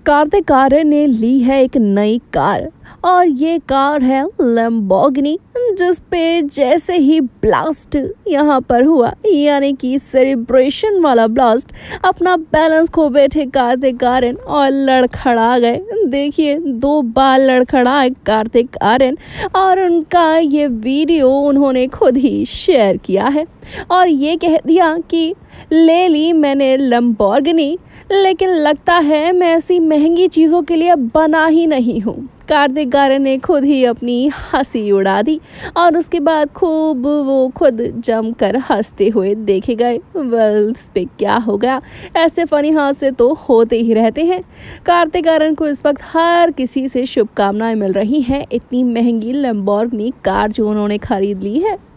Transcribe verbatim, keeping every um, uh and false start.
कार्तिक आर्यन ने ली है एक नई कार और ये कार है लैम्बोर्गिनी, जिस पे जैसे ही ब्लास्ट यहाँ पर हुआ, यानी कि सेलिब्रेशन वाला ब्लास्ट, अपना बैलेंस खो बैठे कार्तिक आर्यन और लड़खड़ा गए। देखिए, दो बार लड़खड़ाए कार्तिक आर्यन और उनका ये वीडियो उन्होंने खुद ही शेयर किया है और ये कह दिया कि ले ली मैंने लैम्बोर्गिनी, लेकिन लगता है मैं ऐसी महंगी चीज़ों के लिए बना ही नहीं हूँ। कार्तिक आर्यन ने खुद ही अपनी हंसी उड़ा दी और उसके बाद खूब वो खुद जमकर हंसते हुए देखे गए। वेल, इस पे क्या हो गया, ऐसे फनी हादसे तो होते ही रहते हैं। कार्तिक आर्यन को इस वक्त हर किसी से शुभकामनाएं मिल रही हैं इतनी महंगी लैम्बोर्गिनी कार जो उन्होंने खरीद ली है।